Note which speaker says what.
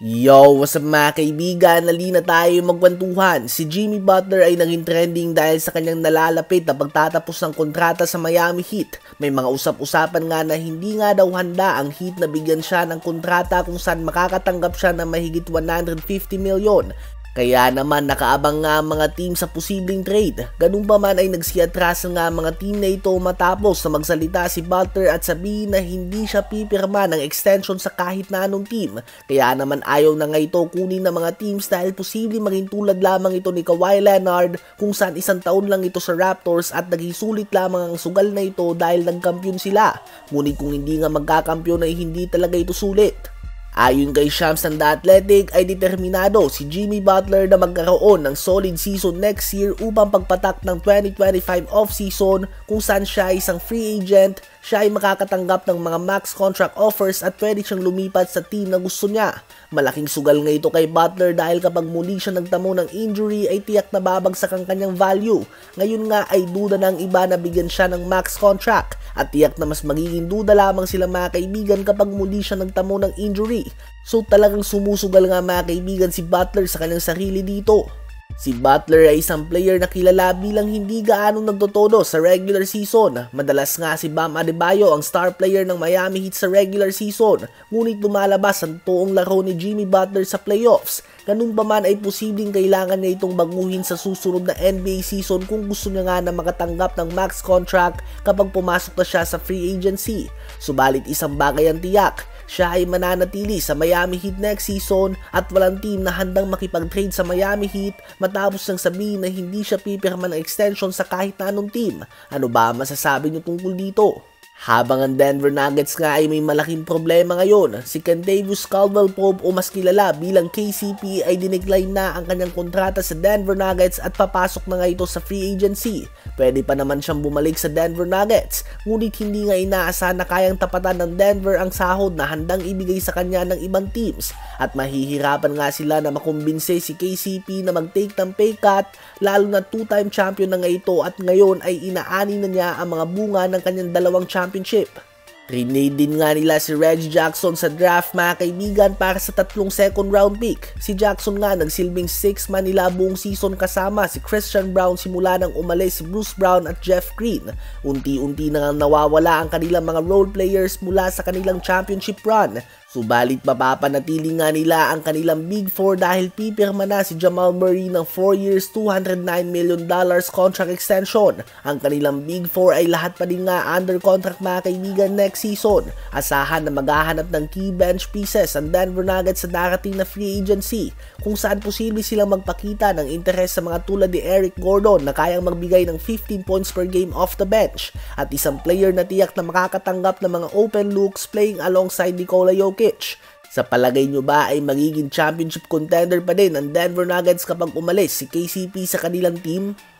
Speaker 1: Yo, what's up mga kaibigan? Halina tayo magkwentuhan. Si Jimmy Butler ay naging trending dahil sa kanyang nalalapit na pagtatapos ng kontrata sa Miami Heat. May mga usap-usapan nga na hindi nga daw handa ang Heat na bigyan siya ng kontrata kung saan makakatanggap siya ng mahigit 150 milyon. Kaya naman nakaabang nga ang mga team sa posibleng trade. Ganun pa man ay nagsiatrasan nga ang mga team na ito matapos na magsalita si Butler at sabihin na hindi siya pipirma ng extension sa kahit na anong team. Kaya naman ayaw na nga ito kunin ng mga teams dahil posibleng maging tulad lamang ito ni Kawhi Leonard kung saan isang taon lang ito sa Raptors at naging sulit lamang ang sugal na ito dahil nagkampiyon sila. Ngunit kung hindi nga magkakampiyon ay hindi talaga ito sulit. Ayon kay Shams ng The Athletic ay determinado si Jimmy Butler na magkaroon ng solid season next year upang pagpatak ng 2025 off-season kung saan siya ay isang free agent, siya ay makakatanggap ng mga max contract offers at pwede siyang lumipat sa team na gusto niya. Malaking sugal nga ito kay Butler dahil kapag muli siya nagtamo ng injury ay tiyak na babagsak ang kanyang value. Ngayon nga ay duda ng iba na bigyan siya ng max contract at tiyak na mas magiging duda lamang sila mga kaibigan kapag muli siya nagtamo ng injury. So talagang sumusugal nga mga kaibigan si Butler sa kanyang sarili dito. Si Butler ay isang player na kilala bilang hindi gaanong nagtotodo sa regular season. Madalas nga si Bam Adebayo ang star player ng Miami Heat sa regular season, ngunit lumalabas ang toong laro ni Jimmy Butler sa playoffs. Ganun pa man ay posibleng kailangan niya itong baguhin sa susunod na NBA season kung gusto niya nga na makatanggap ng max contract kapag pumasok na siya sa free agency. Subalit isang bagay ang tiyak, siya ay mananatili sa Miami Heat next season at walang team na handang makipag-trade sa Miami Heat matapos nang sabihin na hindi siya pipirma ng extension sa kahit na anong team. Ano ba masasabi niyo tungkol dito? Habang ang Denver Nuggets nga ay may malaking problema ngayon, si Kentavious Caldwell-Pope o mas kilala bilang KCP ay dinecline na ang kanyang kontrata sa Denver Nuggets at papasok na nga ito sa free agency. Pwede pa naman siyang bumalik sa Denver Nuggets, ngunit hindi nga inaasahan na kayang tapatan ng Denver ang sahod na handang ibigay sa kanya ng ibang teams at mahihirapan nga sila na makumbinse si KCP na mag-take ng pay cut lalo na two-time champion na nga ito at ngayon ay inaani na niya ang mga bunga ng kanyang dalawang championship. Trade din nga nila si Reggie Jackson sa draft mga kaibigan para sa 3 second round pick. Si Jackson nga nagsilbing 6-man nila buong season kasama si Christian Braun simula nang umalis si Bruce Brown at Jeff Green. Unti-unti na nga nawawala ang kanilang mga role players mula sa kanilang championship run. Subalit mapapanatili nga nila ang kanilang Big Four dahil pipirma na si Jamal Murray ng 4 years $209 million contract extension. Ang kanilang Big Four ay lahat pa din nga under contract mga kaibigan next season. Asahan na maghahanap ng key bench pieces ang Denver Nuggets sa darating na free agency kung saan posible silang magpakita ng interes sa mga tulad ni Eric Gordon na kayang magbigay ng 15 points per game off the bench at isang player na tiyak na makakatanggap ng mga open looks playing alongside Nikola Jokic. Sa palagay nyo ba ay magiging championship contender pa din ang Denver Nuggets kapag umalis si KCP sa kanilang team?